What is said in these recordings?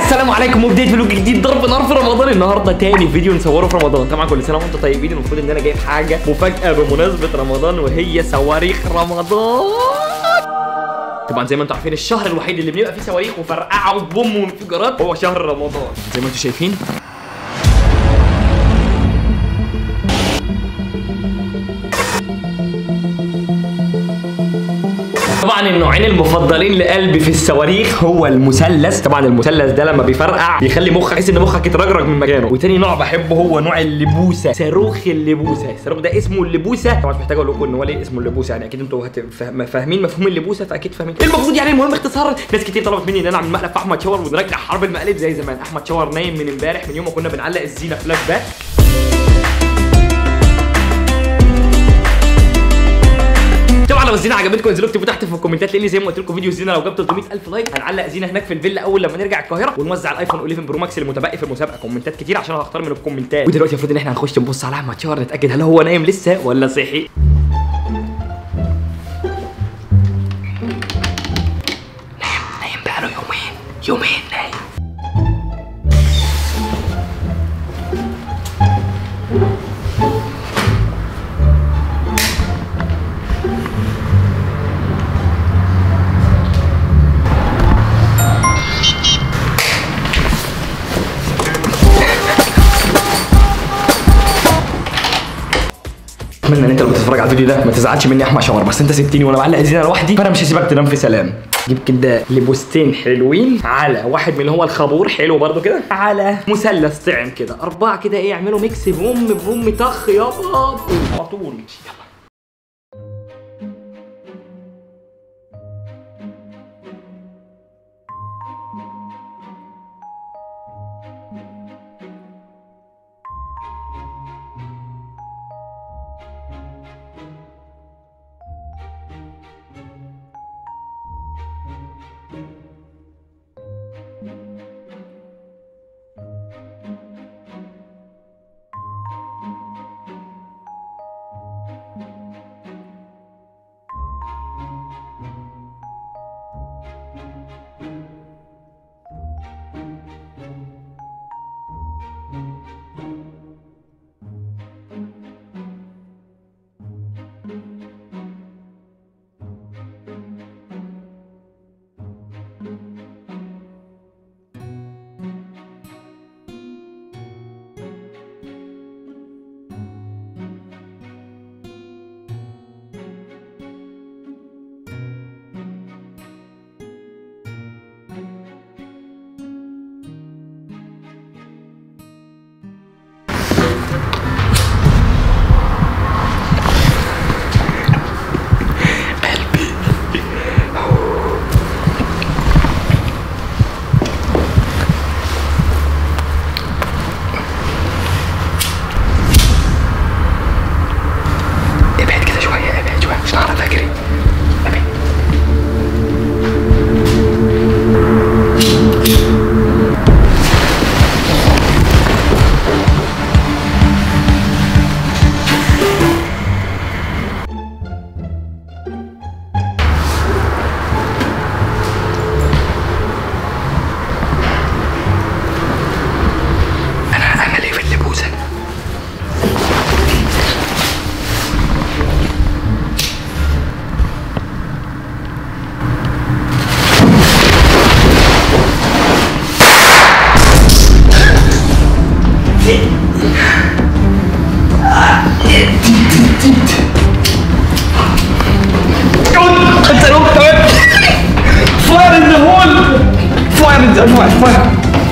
السلام عليكم وبدايه فلوج جديد ضرب نار في رمضان. النهارده تاني فيديو نصوره في رمضان. طبعا كل سنه وانتم طيبين. المفروض ان انا جايب حاجه مفاجاه بمناسبه رمضان وهي صواريخ رمضان. طبعا زي ما انتم عارفين الشهر الوحيد اللي بنبقى فيه صواريخ وفرقعه وبوم وانفجارات هو شهر رمضان زي ما انتم شايفين. طبعا النوعين المفضلين لقلبي في الصواريخ هو المثلث. طبعا المثلث ده لما بيفرقع بيخلي مخك تحس ان مخك يترجرج من مكانه. وتاني نوع بحبه هو نوع اللبوسه، صاروخ اللبوسه. الصاروخ ده اسمه اللبوسه. طبعا مش محتاج اقول لكم ان هو ليه اسمه اللبوسه، يعني اكيد انتوا فاهمين مفهوم اللبوسه، فاكيد فاهمين ايه المقصود. يعني المهم اختصار، ناس كتير طلبت مني ان انا اعمل مقلب في احمد شاور ونرجع حرب المقالب زي زمان. احمد شاور نايم من امبارح، من يوم ما كنا بنعلق الزينه فلاش باك. طبعا لو الزينه عجبتكم انزلوا اكتبوا تحت في الكومنتات، لان زي ما قلت لكم فيديو الزينه لو جاب 300,000 لايك هنعلق زينه هناك في الفيلا اول لما نرجع القاهره، ونوزع الايفون 11 برو ماكس المتبقي في المسابقه. كومنتات كتير عشان هختار من الكومنتات. ودلوقتي المفروض ان احنا هنخش نبص على احمد شاور نتاكد هل هو نايم لسه ولا صحي. نايم بقاله يومين نايم. اتمنى ان انت لما تتفرج على الفيديو ده ما تزعلش مني يا احمد شاور، بس انت سبتني وانا بعلق الزينه لوحدي، فانا مش هسيبك تنام في سلام. جيب كده لبوستين حلوين على واحد من اللي هو الخابور حلو برضو كده، على مثلث طعم كده، 4 كده ايه يعملوا ميكس بوم طخ يابا على طول. يلا fire.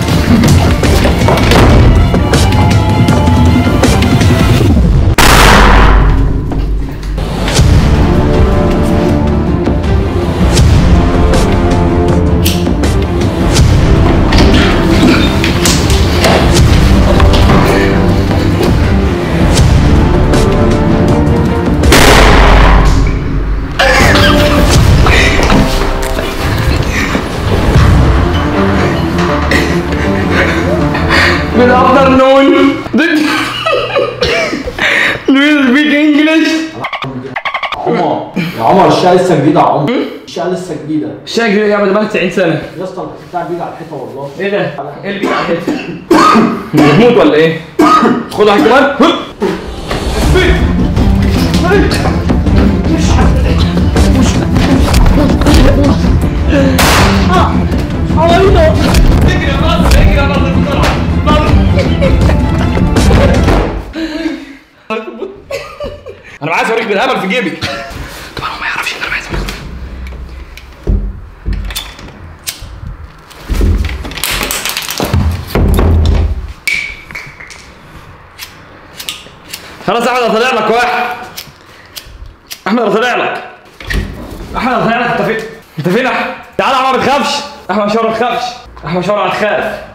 Good afternoon. Do you speak English? يا عمر الشاي لسه جديد يا عمر. الشقه لسه جديده. الشقه جديده يا عم، ده بقى 90 سنه يا اسطى بتاع بيجي على الحيطه والله. ايه ده؟ ايه اللي بيجي على الحيطه؟ بتموت ولا ايه؟ خد واحد كمان. اجري يا ناصر، اجري يا ناصر بسرعه. انا معايا صواريخ بالهبل في جيبي. طبعا هو ما يعرفش ان انا معايا صواريخ. خلاص يا احمد، انا طالع لك واحد. احمد انا طالع لك. احمد انا طالع لك. انت فين؟ انت فين يا احمد؟ تعالى يا احمد، ما تخافش. احمد شاور ما تخافش. احمد شاور هتخاف.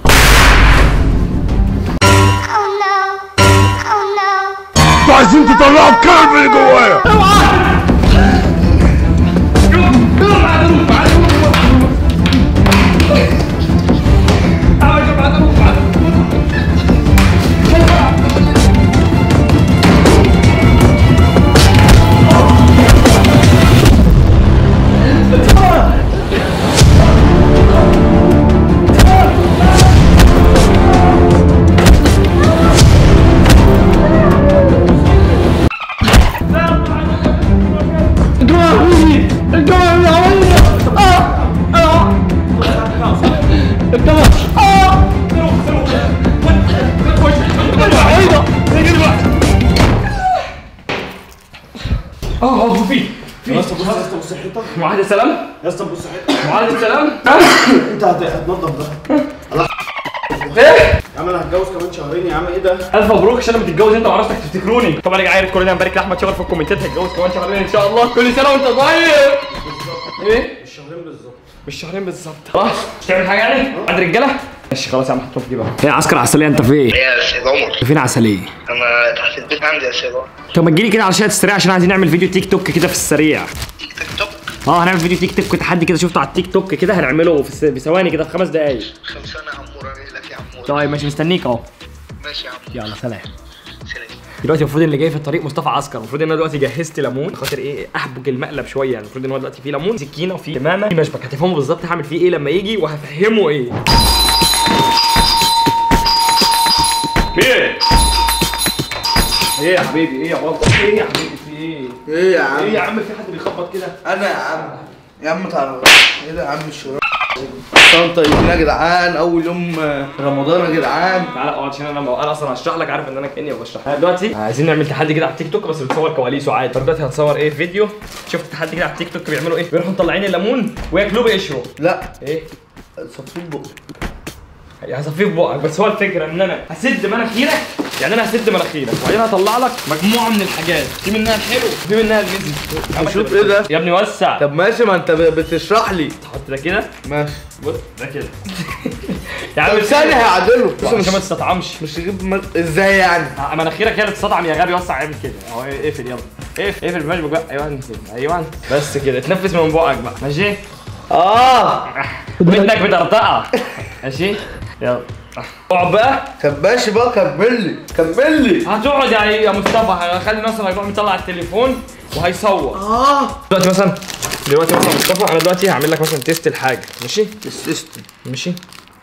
انتوا عايزين تطلعوا الكلب اللي جوايا. اوعى. يا اسطى بص، يا اسطى بص حيطه. معاهدة سلام. يا اسطى بص حيطه. معاهدة سلام. انت هتنضف ده. ايه؟ يا عم انا هتجوز كمان شهرين يا عم. ايه ده؟ الف مبروك عشان لما تتجوز انت وعروستك تفتكروني. طبعا يا جماعه كلنا نبارك لاحمد شاور في الكومنتات، هيتجوز كمان شهرين ان شاء الله. كل سنه وانت طيب. ايه؟ مش شهرين بالظبط. مش شهرين بالظبط. خلاص مش تعمل حاجه يعني؟ عند رجاله؟ ماشي خلاص يا عم، حطهم في جيبها. ايه يا عسكر عسليه، انت فين؟ ايه يا سيد عمر؟ فين عسليه؟ انا تحت البيت عندي يا سيد عمر. طب ما تجيلي كده على شات السريع عشان عايزين نعمل فيديو تيك توك كده في السريع. تيك توك؟ هنعمل فيديو تيك توك تحدي كده، شفته على التيك توك كده، هنعمله في ثواني كده، في 5 دقايق. خلصانه يا عمور، اجي لك يا عمور. طيب ماشي، مستنيك اهو. ماشي يا عمور. يلا سلام. سلام. دلوقتي المفروض اللي جاي في الطريق مصطفى عسكر. المفروض ان انا دلوقتي جهزت ليمون خاطر ايه احبك المقلب شويه يعني. المفروض ان هو دلوقتي فيه ليمون، سكينه، وفيه كمامه، في مشبك. هتفهموا بالظبط هعمل فيه ايه لما يجي وهفهمه ايه. ايه؟ ايه يا حبيبي؟ ايه يا بابا؟ ايه يا حبيبي؟ في ايه؟ ايه يا عم؟ ايه يا عم؟ في حد بيخبط كده؟ انا يا عم. يا عم تعالى. ايه ده يا عم الشغل؟ طنطا طيبين يا جدعان، اول يوم رمضان يا جدعان. تعالى اقعد عشان انا اصلا هشرح لك، عارف ان انا كاني بشرح. دلوقتي عايزين نعمل تحدي كده على التيك توك، بس بتصور كواليسه عادي. فدلوقتي هنصور ايه فيديو. شفت التحدي كده على التيك توك بيعملوا ايه؟ بيروحوا مطلعين الليمون وياكلوه بقشره. لا ايه؟ صفين بقى. هصفيه في بقك، بس هو الفكره ان انا هسد مناخيرك. يعني انا هسد مناخيرك وبعدين هطلع لك مجموعه من الحاجات، في منها الحلو وفي منها المزي. شوف ايه ده؟ يا ابني وسع. طب ماشي، ما انت بتشرح لي. تحط ده كده. ماشي. بص ده كده. يا عم طب ثانية هيعدله. بس عشان ما تستطعمش. مش تجيب ازاي يعني؟ مناخيرك هي اللي تستطعم يا غبي. وسع اعمل كده اهو. اقفل يلا. اقفل المشبك بقى. ايوه كده. ايوه بس كده. اتنفس من بقك بقى. ماشي؟ ودنك بترتقع. ماشي؟ يلا اقعد بقى. طب ماشي بقى، كمل لي. هتقعد يا مصطفى. خلي مثلا هيروح مطلع التليفون وهيصور. دلوقتي مثلا مصطفى، انا دلوقتي هعمل لك مثلا تيست الحاجه. ماشي؟ السيستم. ماشي؟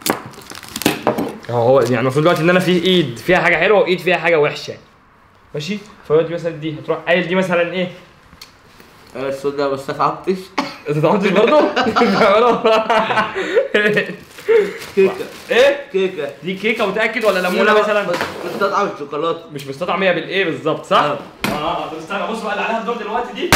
هو يعني المفروض دلوقتي ان انا في ايد فيها حاجه حلوه وايد فيها حاجه وحشه. ماشي؟ فدلوقتي مثلا دي هتروح قايل دي مثلا ايه؟ الصوت ده بس اتعبتش. انت اتعبتش برضه؟ كيكه. ايه؟ كيكه. دي كيكه متاكد ولا ليمونه مثلا؟ بتستطعم الشوكولاته. مش مستطعم هي بالايه بالظبط صح؟ طب استنى بص بقى اللي عليها الدور دلوقتي دي.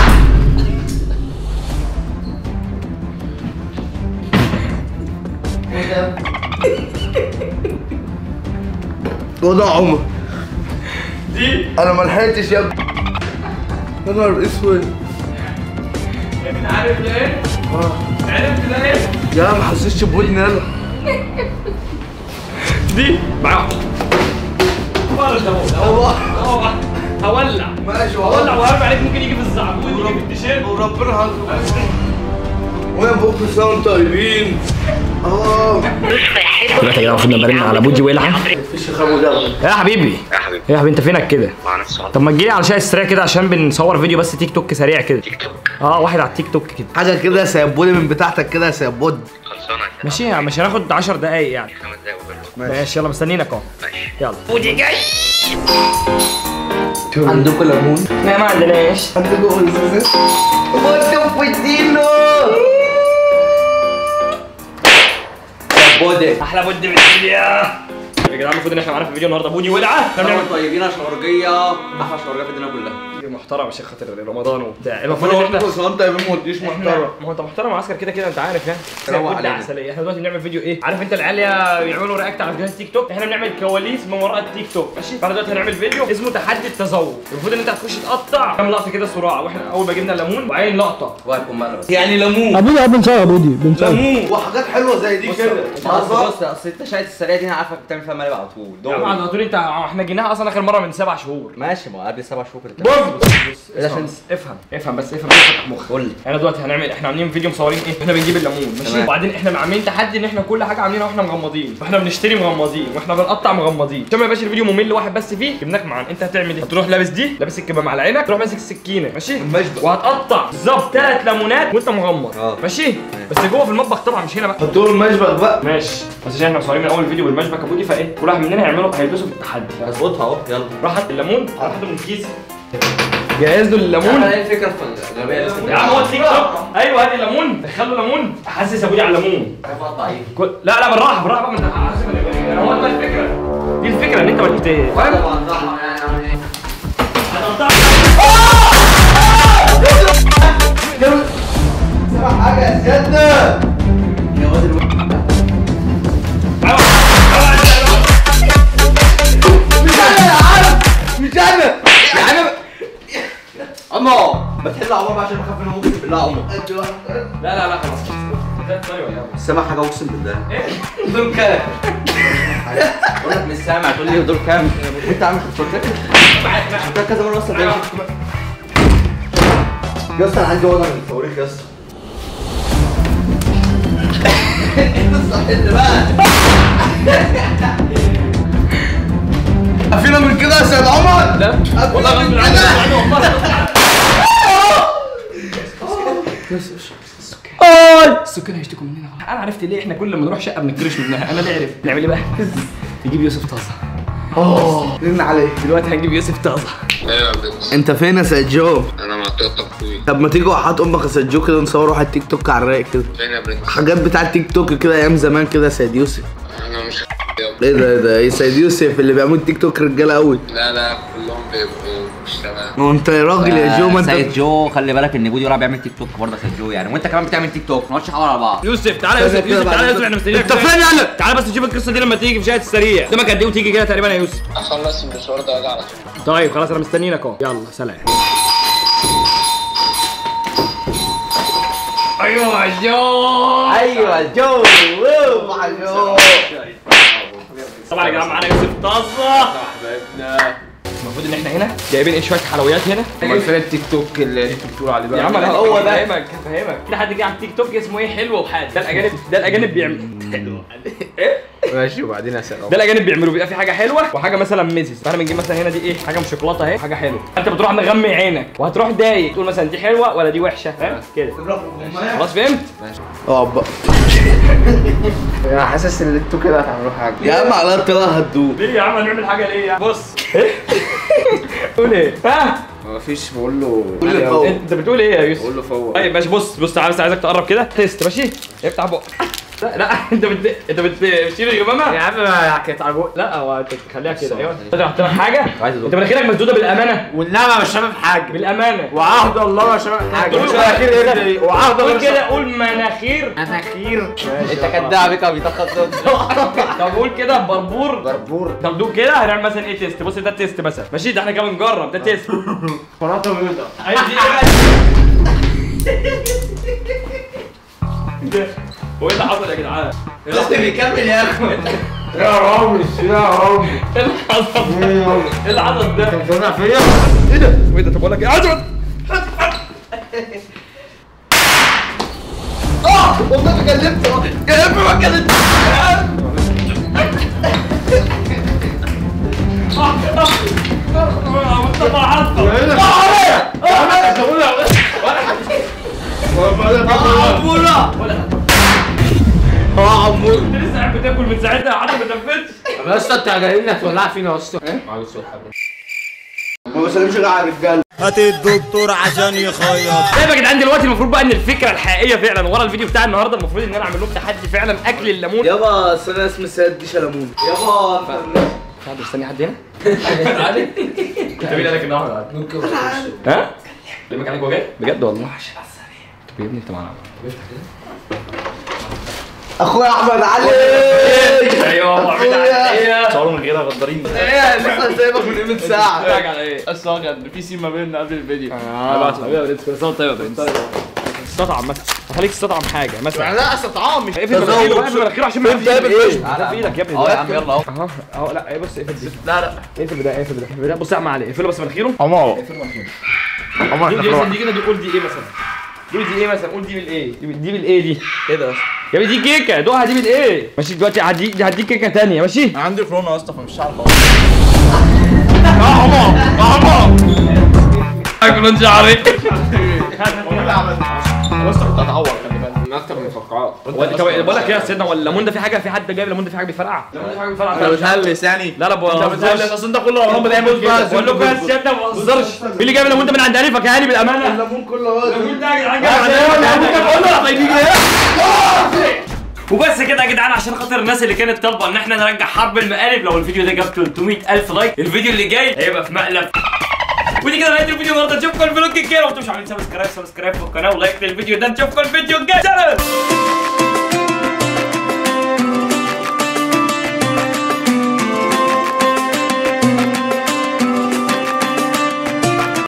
وضع عمر. دي انا ما لحقتش يا ابني. يا نهار اسود. انت عارف ليه؟ عرفت ليه؟ يا ما حسيتش بودني يلا. دي معاهم. هولع. ماشي هولع وهرجع عليك. ممكن يجي في الزعبون، يجي في التيشيرت. وربنا هيخلص. وين بكره سنه طيبين. دلوقتي يا جدعان المفروض نبقى نرن على بوجي ولعه. مفيش خامو ده. يا حبيبي يا حبيبي يا حبيبي انت فينك كده؟ مع نفسه طب ما تجيلي على شاي السريع كده عشان بنصور فيديو بس تيك توك سريع كده. تيك توك واحد على التيك توك كده. حاجه كده سيبولي من بتاعتك كده يا سيبود. خلصانه كده. ماشي مش هناخد 10 دقايق يعني. 5 دقايق وبلو. ماشي يلا مستنيينك اهو. ماشي يلا بوجي جاي. عندكم ليمون؟ لا ما عندناش. عندكم ازازه؟ بودو بودينو. بودي احلى بود من الدنيا يا جدعان. المفروض ان احنا معانا في الفيديو النهارده بوجي ولعه. احنا بنعمل طيبين شورجيه احلى شورجيه في الدنيا كلها. فيديو محترم عشان خاطر رمضان وبتاع. المفروض ان احنا انت يا ما قلتليش محترم. ما هو انت محترم عسكر كده كده انت عارف يعني. روق كل علينا. عسليه. احنا دلوقتي بنعمل فيديو ايه؟ عارف انت العيال بيعملوا رياكت على فيديوهات تيك توك؟ احنا بنعمل كواليس من وراء التيك توك ماشي. فاحنا دلوقتي هنعمل فيديو اسمه تحدي التذوق. المفروض ان انت هتخش تقطع كام لقطه كده صراع. واحنا اول ما جبنا الليمون وعين لقطه وهيكون مقلب بس. يعني ليمون ابويا بنصور ابودي بنصور. ليمون. وحاجات حلوه زي دي كده. بص اصل انت شايف السريع دي انا عارفك بتعمل فيها مقلب على طول. يا عم على طول انت احنا جيناها اصلا اخر مره من 7 شهور. ماشي ما قبل 7 شهور كده. افهم بس فتح مخك. قول لي. احنا دلوقتي احنا عاملين فيديو مصورين ايه؟ احنا بنجيب الليمون ماشي. تمام. وبعدين احنا عاملين تحدي ان احنا كل حاجه عاملينها واحنا مغمضين. واحنا بنشتري مغمضين واحنا بنقطع مغمضين. عشان ما يبقاش الفيديو ممل واحد بس فيه جبناك معانا. انت هتعمل ايه؟ هتروح لابس دي لابس الكمامه على عينك. تروح ماسك السكينه ماشي. المشبك. وهتقطع بالظبط 3 ليمونات وانت مغمض. ماشي. بس جوه في المطبخ طبعا مش هنا بقى. حطوا له المشبك بقى. ماشي. بس عشان احنا مصورين من اول فيديو بالمشبك ابو دي فايه؟ كل واحد مننا هيلبسوا في التحدي. هظبطها اهو يلا. روح هات الليمون. روح هاته من الكيس. جهز له الليمون. ايه الفكره في الغبيه يا عم هو التيك توك. ايوه هات الليمون. دخله ليمون. حسس ابويا على الليمون. هقطع ايه؟ لا بالراحه بقى. ما انت هو ده الفكره. دي الفكره ان انت ما طبعا صح يعني سمع حاجه يا سيادنا. يا واد مش انا يا عم عمو ما تحل عمو بقى عشان بخاف منه. ممكن بالله عمو. لا خلاص. سامع حاجه اقسم بالله. دول كام؟ بقول لك مش سامع تقول لي دول كام؟ انت عامل خطتك كذا مره اصلا. يا اسطى انا عندي وضع من الصواريخ يا اسطى. فينا من كده يا سيد عمر؟ لا والله غصب عني السكان هيشتكوا مننا. انا عرفت ليه احنا كل ما نروح شقه بنكرش منها. انا اللي عرفت نعمل ايه بقى؟ نجيب يوسف طازه. رن عليه دلوقتي هنجيب يوسف طازه. ايوه يا برنس انت فين يا سيد جو؟ انا مع طاقتك اخوي. طب ما تيجي وحات امك يا سيد جو كده نصور واحد تيك توك على الرايق كده. فين يا برنس؟ حاجات بتاع التيك توك كده ايام زمان كده يا سيد يوسف. انا مش ايه ده ايه سيد يوسف اللي بيعملوا تيك توك رجاله قوي. لا كلهم بيبقوا مش تمام. هو انت يا راجل يا جو ما سيد انت جو خلي بالك ان بودي وراح بيعمل تيك توك برضه. سيد جو يعني وانت كمان بتعمل تيك توك ما نقعدش نحاور على بعض. يوسف تعالى يا يوسف تعالى يا يوسف احنا مستنيينك. انت فين يالا؟ تعالى بس نشوف القصه دي لما تيجي في شاهد السريع. قدامك قد ايه وتيجي كده تقريبا يا يوسف؟ اخلص المشوار ده واجي على طول. طيب خلاص انا مستنيينك اهو. يلا سلام. ايوه يا جو. ايوه جو مع جو. طبعا يا جماعه معانا يوسف طازه. المفروض ان احنا هنا جايبين ايه شويه حلويات هنا. امال فين التيك توك اللي انت بتقول عليه بقى؟ يا عم انا هو ده. هفهمك. في حد جه على التيك توك اسمه ايه حلو وحاد. ده الاجانب بيعمل ماشي وبعدين اسال. ده الاجانب بيعملوا بيبقى في حاجه حلوه وحاجه مثلا ميزز. فاحنا بنجيب مثلا هنا دي ايه حاجه شوكولاته اهي حاجه حلوه. انت بتروح مغمي عينك وهتروح دايق تقول مثلا دي حلوه ولا دي وحشه. فاهم كده؟ خلاص فهمت؟ اقعد بقى. انا حاسس ان انتوا كده هتعملوا حاجه. يا عم على الطلاق هتدوب. ليه يا عم هنعمل حاجه ليه يعني؟ بص قول ايه؟ ها؟ مفيش بقول له انت بتقول ايه يا يوسف؟ بقول له فوق. طيب ماشي بص تعالى بس عايزك تقرب كده تيست ماشي؟ افتح بقك. لا انت بتشيل الغمامه. يا عم ما حكيت على بقى. لا هو انت تخليها كده. ايوه انت حاطط لك حاجه. عايز أدوق. انت مناخيرك مسدوده بالامانه. والنعمه مش شامم حاجه. بالامانه. وعهد الله مش شامم حاجه. قول مش مناخير ايه دي؟ وعهد الله قول مش كده قول مناخير. مناخير. انت كداب بك بيتخطط. طب قول كده بربور. بربور. طب دوق كده هنعمل مثلا ايه تيست. بص ده تيست مثلا ماشي. ده احنا كمان نجرب ده تيست. فراته بيضه. عايز ايه هو ايه اللي حصل يا جدعان؟ بس بيكمل يا اخي. يا رامي ايه اللي حصل؟ ايه اللي حصل ده؟ انت سامع فيا؟ ايه ده؟ وايه ده؟ طب اقول لك ايه؟ اقعد والله ما كلمت. يا ابني ما كلمت. ليمون. انت لسه قاعد بتاكل من ساعتها حتى ما تنفتش. يا اسطى انت جايين هتولع فينا يا اسطى. ما بسلمش غير على الرجاله. هات الدكتور عشان يخيط. طيب يا جدعان دلوقتي المفروض بقى ان الفكره الحقيقيه فعلا ورا الفيديو بتاع النهارده المفروض ان انا اعمل لهم تحدي فعلا اكل الليمون. يابا اصل انا اسمي السيد دي شلمون. يابا تعال استني حد هنا. تعالى. انت مين قالك النهارده؟ ممكن ها؟ لمك عليك وجاي؟ بجد والله. طب يا ابني انت معانا. اخويا احمد علي. ايوه ايه؟ صوروا من غيرها غدارين. ايه لسه سايبك من قيمه ساعه. راجع على ايه؟ بس هو كان في سين ما بيننا قبل الفيديو. ابعت حبيبي يا برنس كل سنه طيب يا برنس. تستطعم مثلا خليك تستطعم حاجه مثلا. لا استطعام مش اقفل مناخيره بقى مناخيره عشان ما يعرفش يعمل ايه. ده في ايدك يا ابني. يا عم يلا اهو. اهو لا بص اقفل دي. لا لا اقفل بده اقفل بده بص يا عم علي اقفله بس مناخيره. عمر دي مثلا دي كده دي قول دي ايه مثلا. قول دي ايه مثلا قول دي بالايه دي بالايه دي ايه ده اصلا يا ابني دي كيكه دوقها دي بالايه ماشي دلوقتي هديك كيكه ثانيه ماشي. عندي كورونا يا اسطى فمش عارف اقول. اكل شعري. بص كنت هتعور خلي بالك من اكتر من الفقاعات. بقول لك ايه يا سيدنا هو الليمون ده في حاجه في حد جايب الليمون ده في حاجه بيفرقع. الليمون ده في حاجه بيفرقع. انا بتهلس يعني. لا انت بتهلس اصل انت كله رمضان بتعمل كده. بقول لكم يا سيدنا ما تهزرش. مين اللي جايب الليمون ده من عند الفك يا هاني بالامانه؟ الليمون كله هو الليمون ده يا جدعان جاي من وبس كده يا جدعان عشان خاطر الناس اللي كانت طالبه ان احنا نرجع حرب المقالب. لو الفيديو ده جاب 300,000 لايك الفيديو اللي جاي هيبقى في مقلب. ودي كده نهايه الفيديو النهارده. نشوفكم الفلوج الجاي. لو انتم مش عاملين سبسكرايب في القناه ولايك للفيديو ده. نشوفكم الفيديو الجاي. سلام.